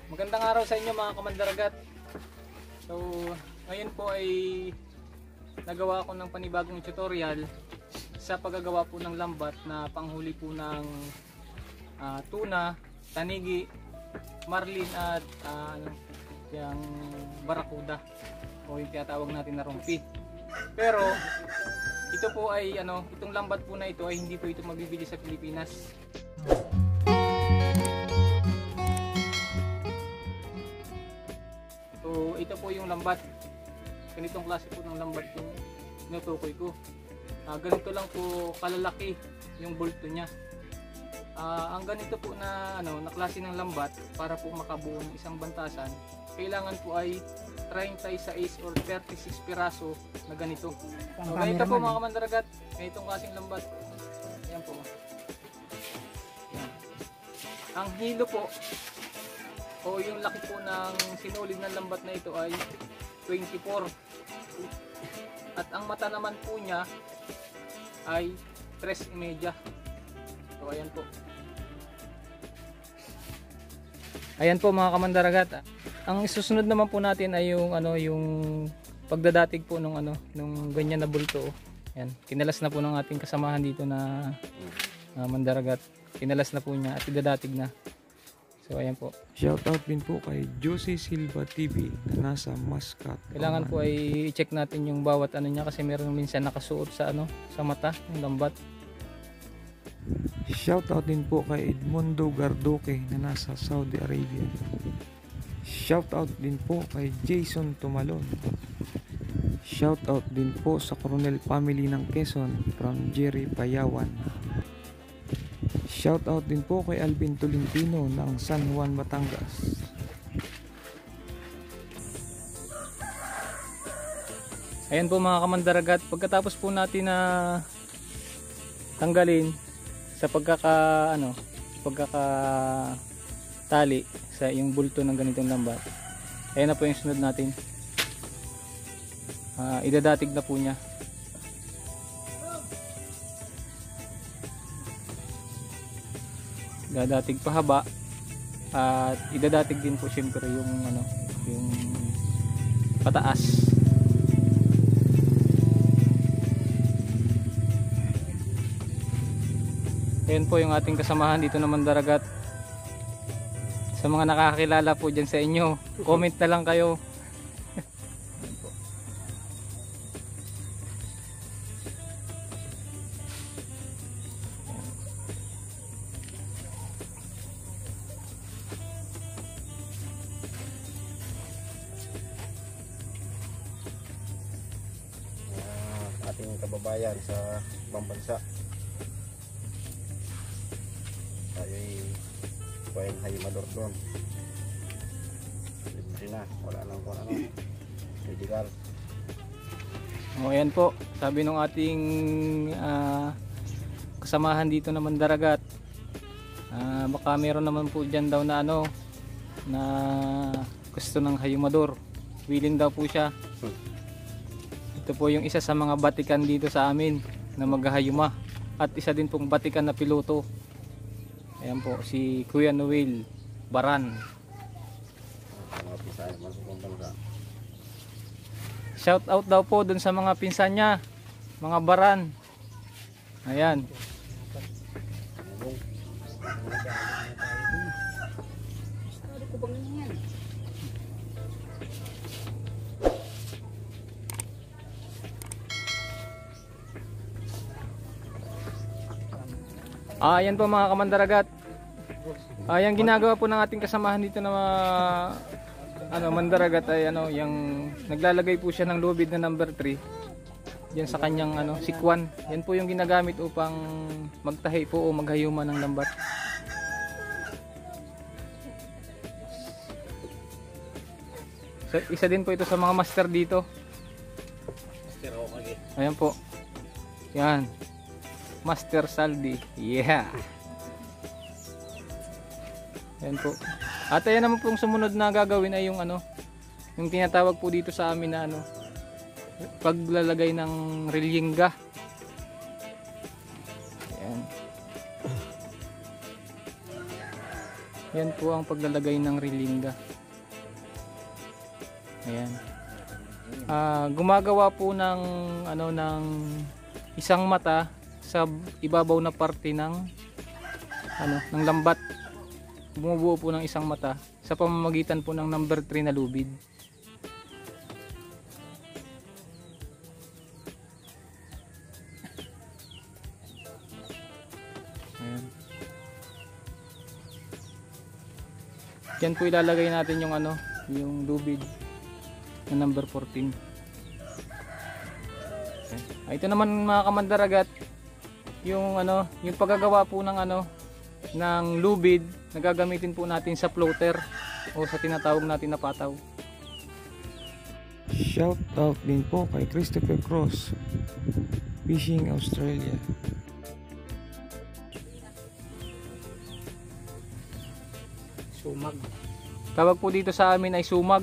Magandang araw sa inyo mga kamandaragat. So, ngayon po ay nagawa ko ng panibagong tutorial sa paggagawa po ng lambat na panghuli po ng tuna, tanigi, marlin at yung barakuda o yung tinatawag natin na rumpi. Pero ito po ay itong lambat po na ito ay hindi po ito mabibili sa Pilipinas. So ito po yung lambat. Ganitong klase po ng lambat yung tinutukoy ko. Ganito lang po kalalaki yung bulto niya. Ang ganito po na na klase ng lambat para po makabuo ng isang bantasan, kailangan po ay 36 or 36 piraso na ganito. So ganito po mga kamandaragat, ganitong klaseng lambat. Ayan po. Ayan. Ang hilo po o yung laki po ng sinulid ng lambat na ito ay 24. At ang mata naman po niya ay 3.5. So ayan po. Ayan po mga kamandaragat. Ang susunod naman po natin ay yung yung pagdadatig po nung nung ganyan na bulto. Ayan, kinalas na po ng ating kasamahan dito na mandaragat. Kinalas na po niya at idadatig na. So ayan po. Shoutout din po kay Josie Silva TV na nasa Muscat. Kailangan po ay i-check natin yung bawat niya kasi meron minsan nakasuot sa sa mata ng lambat. Shoutout din po kay Edmundo Gardoque na nasa Saudi Arabia. Shoutout din po kay Jason Tumalon. Shoutout din po sa Coronel family ng Quezon from Jerry Payawan. Shoutout din po kay Alvin Tolentino ng San Juan, Batangas. Ayan po mga kamandaragat, pagkatapos po natin na tanggalin sa pagkakatali sa yung bulto ng ganitong lambat. Ayan na po yung sunod natin. Idadatig na po niya. Idadatig pahaba at idadatig din po syempre yung yung pataas. Ayan po yung ating kasamahan dito na mandaragat. Sa mga nakakakilala po dyan sa inyo, comment na lang kayo. Ating kababayan sa ibang bansa, tayo'y kuhain hayimador doon. Libre na, wala nang kung medical. O ayan po, sabi nung ating kasamahan dito na mandaragat, baka meron naman po dyan daw na na gusto ng hayumador. Willing daw po siya. Ito po yung isa sa mga batikan dito sa amin na maghahayuma at isa din pong batikan na piloto. Ayan po si Kuya Noel Baran. Mga pisay, masukong bansa. Shout out daw po dun sa mga pinsan niya, mga Baran. Ayan. Ayan po mga kamandaragat. Yung ginagawa po ng ating kasamahan dito na mandaragat ay yung naglalagay po siya ng lubid na number 3 diyan sa kanyang sikwan. Yan po yung ginagamit upang magtahi po o maghayuma ng lambat. So, isa din po ito sa mga master dito. Master ako kagi. Ayan po. Yan. Master Saldi. Yeah. Ayan po. At ayan naman pong sumunod na gagawin ay yung yung tinatawag po dito sa amin na paglalagay ng rilyingga. Ayan. Yan po ang paglalagay ng rilinga. Ayan. Gumagawa po ng ng isang mata sa ibabaw na parte ng ng lambat. Bumubuo po ng isang mata sa pamamagitan po ng number 3 na lubid. Ayan. Yan po ilalagay natin yung yung lubid na number 14. Ito naman mga kamandaragat, yung yung paggagawa po ng ng lubid na gagamitin po natin sa floater o sa tinatawag natin na pataw. Shout out din po kay Christopher Cross, Fishing Australia. Sumag. Tawag po dito sa amin ay sumag.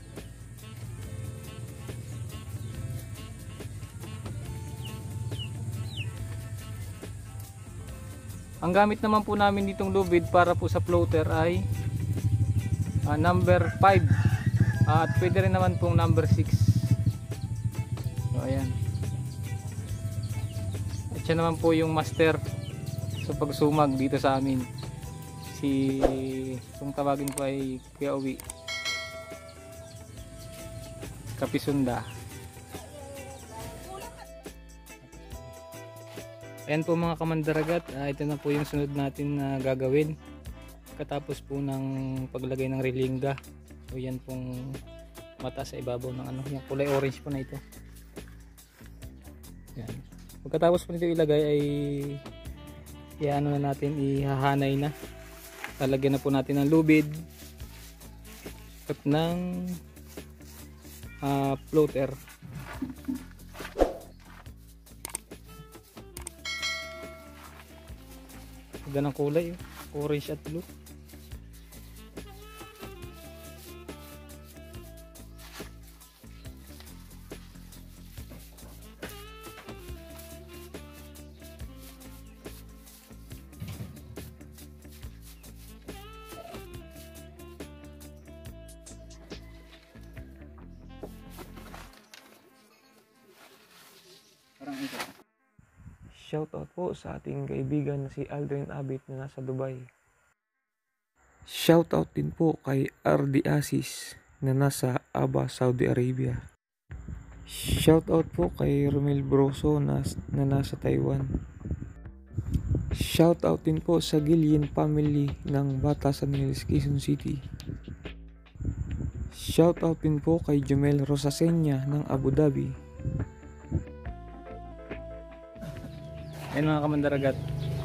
Ang gamit naman po namin ditong lubid para po sa floater ay number 5 at pwede rin naman pong number 6. So ayan. At siya naman po yung master sa pagsumag dito sa amin. Kung tawagin ko ay Kuya Uwi Kapisunda. Ayan po mga kamandaragat, ito na po yung sunod natin na gagawin katapos po ng paglagay ng rilinga. So yan pong mata sa ibabaw ng yung kulay orange po na ito. Yan. Pagkatapos po nito ilagay ay na natin, ihahanay na. Lalagyan na po natin ng lubid at ng floater. Ganda ng kulay, orange at blue. Shoutout po sa ating kaibigan na si Aldrin Abit na nasa Dubai. Shoutout din po kay RD Asis na nasa Aba, Saudi Arabia. Shoutout po kay Romel Broso na nasa Taiwan. Shoutout din po sa Gillian family ng Batasan Hills, Quezon City. Shoutout din po kay Jumel Rosasenya ng Abu Dhabi. Ayan mga kamandaragat,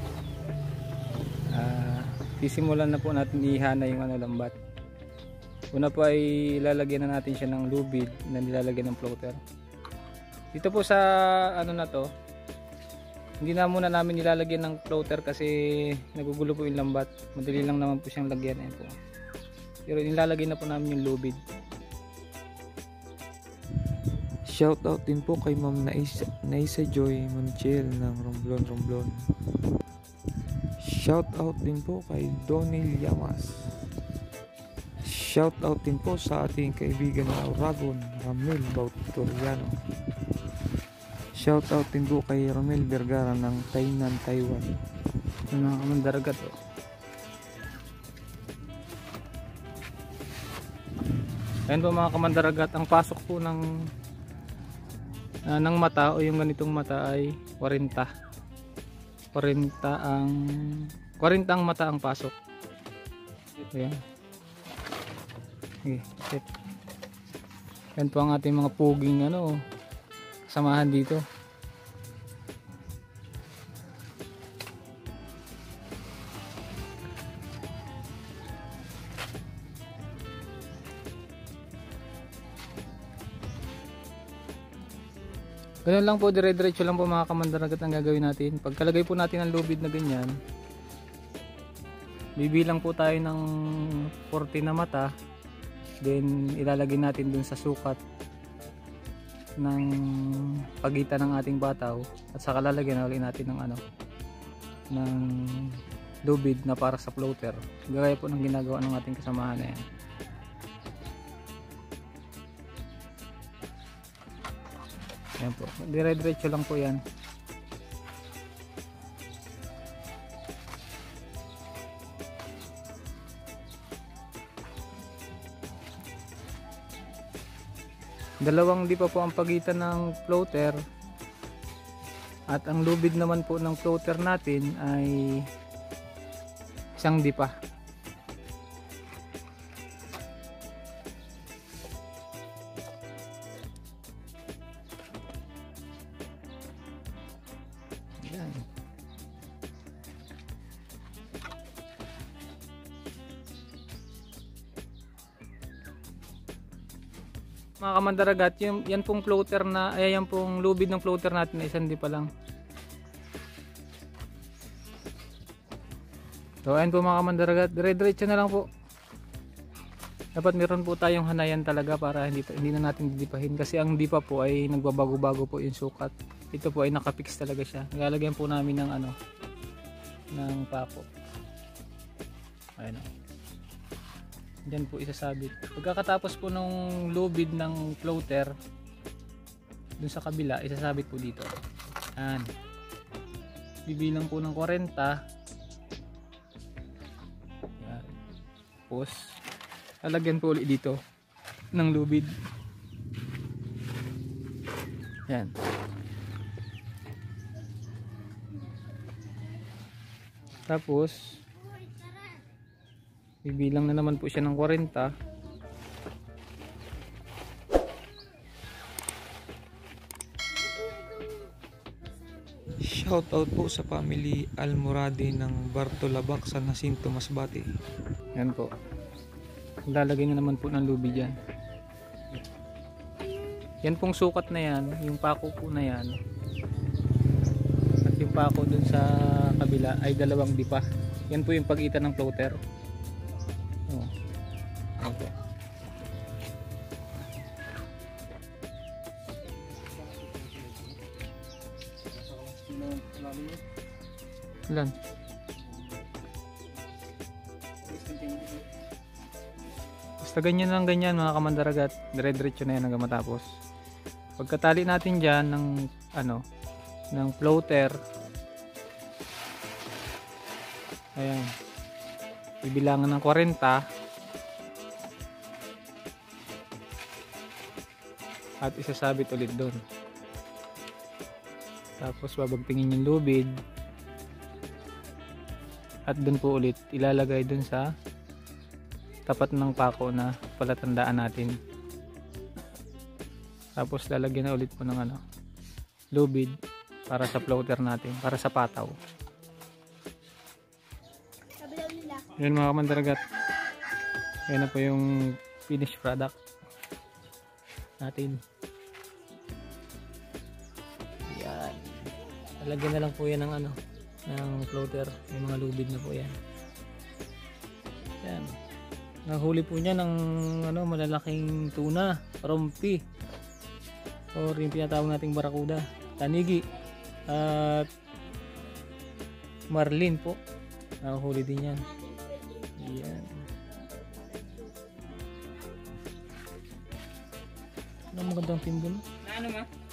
sisimulan na po natin ihana yung lambat. Una po ay ilalagyan na natin siya ng lubid na nilalagyan ng floater. Dito po sa na to, hindi na muna namin nilalagyan ng floater kasi nagugulo po yung lambat. Madali lang naman po siyang lagyan. Ayan po. Pero nilalagyan na po namin yung lubid. Shoutout din po kay Ma'am Naisa Joy Montiel ng Romblon. Shoutout din po kay Donil Yamas. Shoutout din po sa ating kaibigan na Uragon, Ramil Bautoriano. Shoutout din po kay Romel Vergara ng Tainan, Taiwan. Yung mga kamandaragat Ayan po mga kamandaragat, ang pasok po ng mata o yung ganitong mata ay 40 ang mata ang pasok. Ayan. Okay, set. Yan po ang ating mga puging samahan dito. Ganun lang po, dire-diretso lang po mga kamandaragat ang gagawin natin. Pagkalagay po natin ng lubid na ganyan, bibilang po tayo ng 40 na mata, then ilalagay natin dun sa sukat ng pagitan ng ating bataw at saka lalagyan ulit natin ng lubid na para sa floater. Gaya po ng ginagawa ng ating kasamahan na yan. Ayan po, dire-diretso lang po yan. Dalawang dipa po ang pagitan ng floater, at ang lubid naman po ng floater natin ay isang dipa. Yan. Mga kamandaragat, yan pong floater na, yan pong lubid ng floater natin ay isang dipa lang. So ayan po mga kamandaragat, dire-diretso na lang po. Dapat meron po tayong hanayan talaga para hindi na natin didipahin, kasi ang dipa po ay nagbabago-bago po yung sukat. Ito po ay nakapix talaga siya. Nilalagyan po namin ng ng pako. Ayan o. Diyan po isasabit. Pagkatapos po ng lubid ng floater dun sa kabila, isasabit po dito. Ayan. Bibilang po ng 40. Ayan. Tapos lalagyan po ulit dito ng lubid. Ayan. Tapos bibilang na naman po siya ng 40. Shoutout po sa family Almorade ng Bartolabac sa Jacinto Masbate. Yan po. Lalagay na naman po ng lubid yan. Yan pong sukat na yan, yung pako po na yan, at yung pako dun sa kabila ay dalawang dipa. Yan po yung pagitan ng floater. Oh. Okay. Ilan? Basta ganyan lang ganyan mga kamandaragat, dire-diretso na yan hanggang matapos. Pagkatali natin dyan ng ng floater, ayan, bibilangan ng 40 at isasabit ulit doon. Tapos babagtingin yung lubid at doon po ulit ilalagay doon sa tapat ng pako na palatandaan natin. Tapos lalagyan na ulit po ng lubid para sa floater natin, para sa pataw. Yun mga kamandaragat, yan na po yung finished product natin. Yan, lalagyan na lang po yan ng ng floater, may mga lubid na po yan. Yan, nahuli po niya ng malalaking tuna, rompi, or yung tinatawag nating barakuda, tanigi, at marlin po, nahuli din yan. Yan. Ano magandang timbon? Ano ma?